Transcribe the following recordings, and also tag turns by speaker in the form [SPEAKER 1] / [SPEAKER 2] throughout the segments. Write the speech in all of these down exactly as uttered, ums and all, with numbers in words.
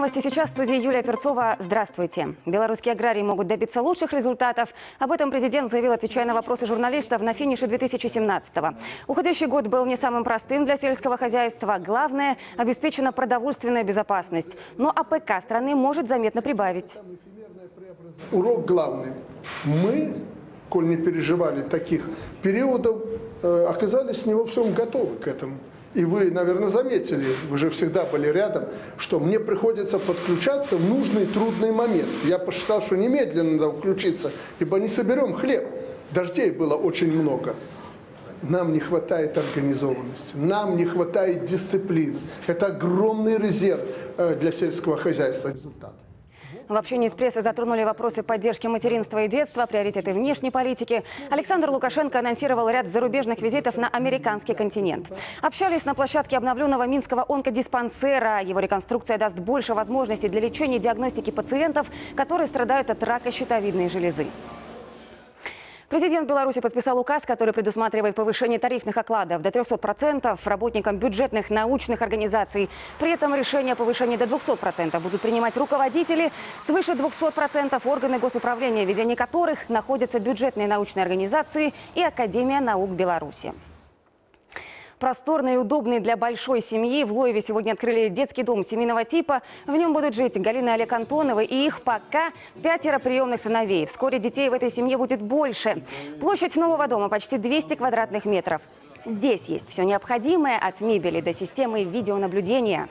[SPEAKER 1] Новости сейчас. В студии Юлия Перцова. Здравствуйте. Белорусские аграрии могут добиться лучших результатов. Об этом президент заявил, отвечая на вопросы журналистов на финише две тысячи семнадцатого. Уходящий год был не самым простым для сельского хозяйства. Главное – обеспечена продовольственная безопасность. Но АПК страны может заметно прибавить.
[SPEAKER 2] Урок главный. Мы, коль не переживали таких периодов, оказались не во всем готовы к этому. И вы, наверное, заметили, вы же всегда были рядом, что мне приходится подключаться в нужный трудный момент. Я посчитал, что немедленно надо включиться, ибо не соберем хлеб. Дождей было очень много. Нам не хватает организованности, нам не хватает дисциплины. Это огромный резерв для сельского хозяйства.
[SPEAKER 1] В общении с прессой затронули вопросы поддержки материнства и детства, приоритеты внешней политики. Александр Лукашенко анонсировал ряд зарубежных визитов на американский континент. Общались на площадке обновленного Минского онкодиспансера. Его реконструкция даст больше возможностей для лечения и диагностики пациентов, которые страдают от рака щитовидной железы. Президент Беларуси подписал указ, который предусматривает повышение тарифных окладов до трёхсот процентов работникам бюджетных научных организаций. При этом решение о повышении до двухсот процентов будут принимать руководители, свыше двухсот процентов органы госуправления, в ведении которых находятся бюджетные научные организации и Академия наук Беларуси. Просторный и удобный для большой семьи. В Лоеве сегодня открыли детский дом семейного типа. В нем будут жить Галина и Олег Антоновы и их пока пятеро приемных сыновей. Вскоре детей в этой семье будет больше. Площадь нового дома почти двести квадратных метров. Здесь есть все необходимое от мебели до системы видеонаблюдения.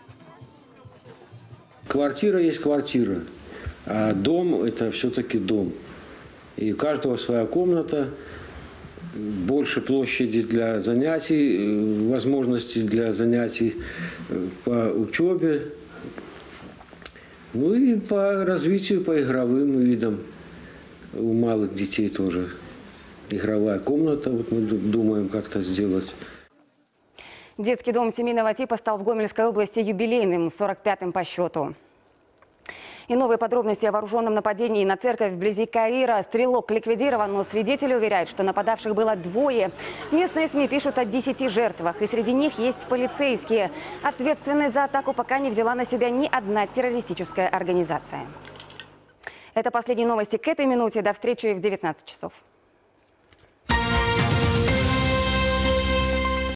[SPEAKER 3] Квартира есть квартира, а дом – это все-таки дом. И у каждого своя комната. Больше площади для занятий, возможностей для занятий по учебе, ну и по развитию, по игровым видам. У малых детей тоже игровая комната, вот мы думаем как-то сделать.
[SPEAKER 1] Детский дом семейного типа стал в Гомельской области юбилейным, сорок пятым по счету. И новые подробности о вооруженном нападении на церковь вблизи Каира. Стрелок ликвидирован, но свидетели уверяют, что нападавших было двое. Местные СМИ пишут о десяти жертвах, и среди них есть полицейские. Ответственность за атаку пока не взяла на себя ни одна террористическая организация. Это последние новости к этой минуте. До встречи в девятнадцать часов.